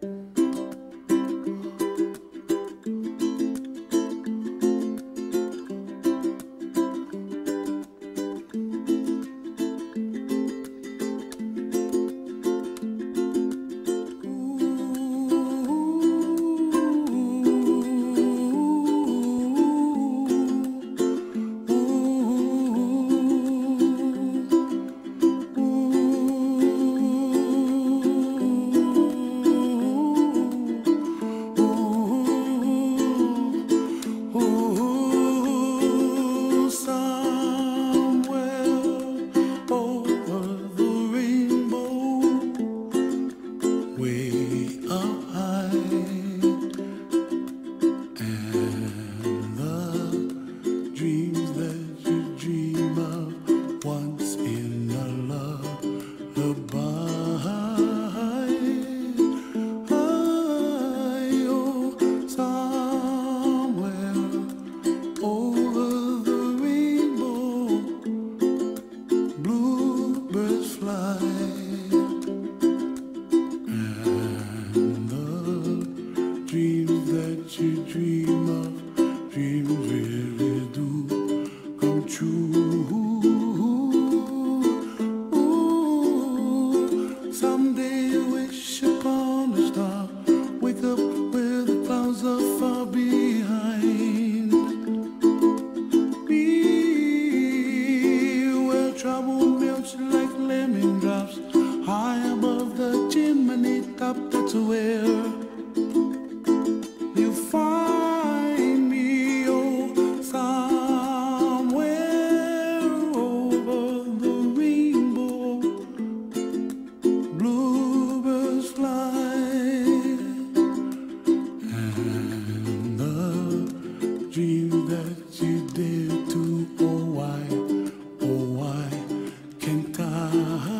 Dreams that you dream of, dreams really do come true. Ooh, someday you wish upon a star, wake up where the clouds are far behind me, where trouble melts like lemon drops, high above the chimney top. That's where you find me, oh, somewhere over the rainbow. Bluebirds fly, and the dream that you dare to, oh, why can't I?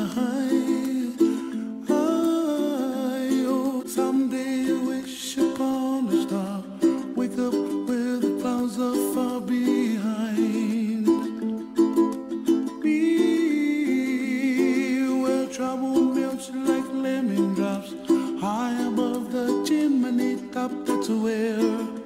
Someday you wish upon a star, wake up where the clouds are far behind me, where trouble melts like lemon drops, high above the chimney top. That's where